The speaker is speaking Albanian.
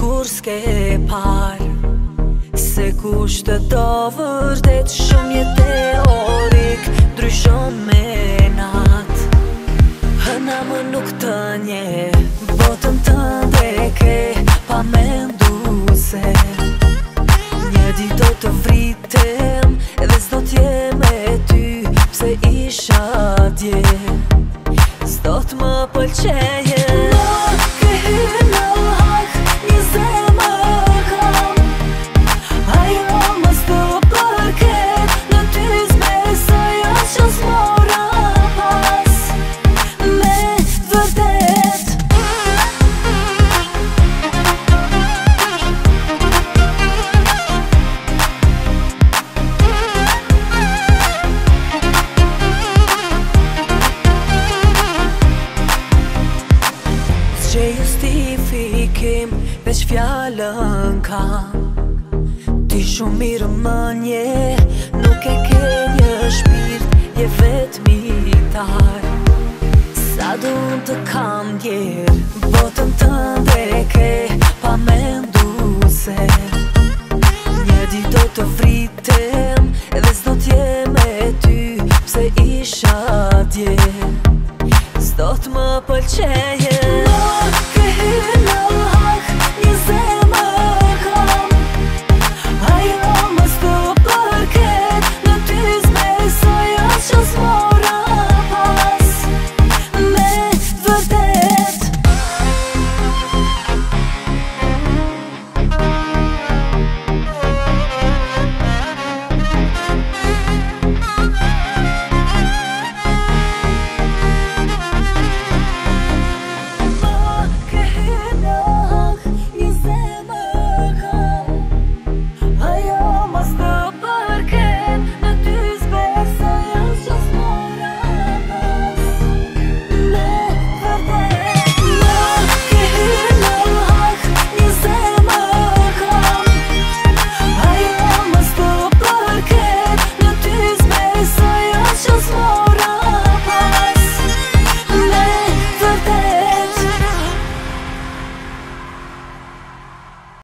kur s'ke par se kushte do vërtet shumë je teorik ndryshon me nat. Hëna më nuk të nje, botën tënde ke pa mendu se një ditë do të vritem edhe s'do t'jem me ty pse isha dje, s'do t'më pëlqeje. Nuk ke hyrë në hak, një zemër kam, ajo mos të përket, në ty s'besoj as që s'mora pas, me vërtet. Që justifikim, veç fjallën kam, ti shumë mirë më nje, nuk e ke një shpirt, je vetmitar. Sa du të kam djerë, botën tënde ke pa mendu se një ditë do të vritem edhe s'do t'jem me ty pse isha dje, s'do t'më pëlqej.